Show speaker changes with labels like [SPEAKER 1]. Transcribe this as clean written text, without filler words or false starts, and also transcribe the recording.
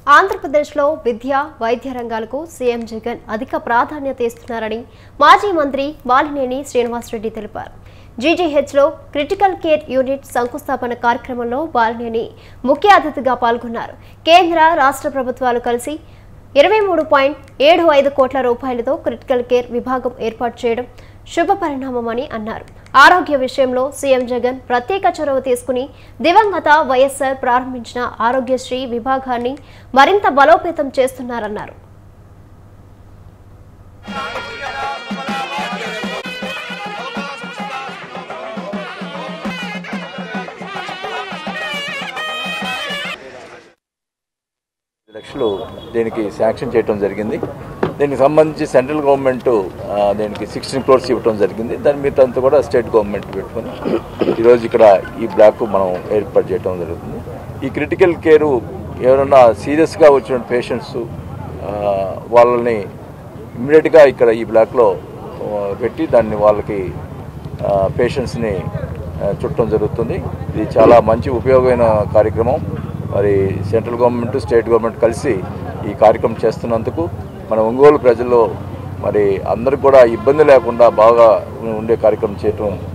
[SPEAKER 1] ఆంధ్రప్రదేశ్లో విద్య వైద్య రంగాలకు సీఎం జగన్ అధిక ప్రాధాన్యత ఇస్తున్నారని మాజీ మంత్రి బాలినేని శ్రీనివాసరెడ్డి తెలిపారు. జీజీహెచ్లో క్రిటికల్ కేర్ యూనిట్ శంకుస్థాపన కార్యక్రమంలో బాలినేని ముఖ్య అతిథిగా పాల్గొన్నారు. కేంద్ర రాష్ట్ర ప్రభుత్వాలు కలిసి 23.75 కోట్ల రూపాయలతో క్రిటికల్ కేర్ విభాగం ఏర్పాటు చేయడం శుభ పరిణామమని అన్నారు. ఆరోగ్య విషయంలో సీఎం జగన్ ప్రత్యేక చొరవ తీసుకుని దివంగత వైఎస్ఆర్ ప్రారంభించిన ఆరోగ్యశ్రీ విభాగాన్ని మరింత బలోపేతం చేస్తున్నారన్నారు.
[SPEAKER 2] లక్షలు దీనికి శాంక్షన్ చేయడం జరిగింది. దీనికి సంబంధించి సెంట్రల్ గవర్నమెంట్ దీనికి 16 crores ఇవ్వడం జరిగింది. దాని మీద అంతా కూడా స్టేట్ గవర్నమెంట్ పెట్టుకొని ఈరోజు ఇక్కడ ఈ బ్లాక్ మనం ఏర్పాటు చేయడం జరుగుతుంది. ఈ క్రిటికల్ కేరు ఎవరైనా సీరియస్గా వచ్చిన పేషెంట్స్ వాళ్ళని ఇమ్మీడియట్గా ఇక్కడ ఈ బ్లాక్లో పెట్టి దాన్ని వాళ్ళకి పేషెంట్స్ని చుట్టడం జరుగుతుంది. ఇది చాలా మంచి ఉపయోగమైన కార్యక్రమం. మరి సెంట్రల్ గవర్నమెంట్ స్టేట్ గవర్నమెంట్ కలిసి ఈ కార్యక్రమం చేస్తున్నందుకు మన ఒంగోలు ప్రజల్లో మరి అందరికి కూడా ఇబ్బంది లేకుండా బాగా ఉండే కార్యక్రమం చేయటం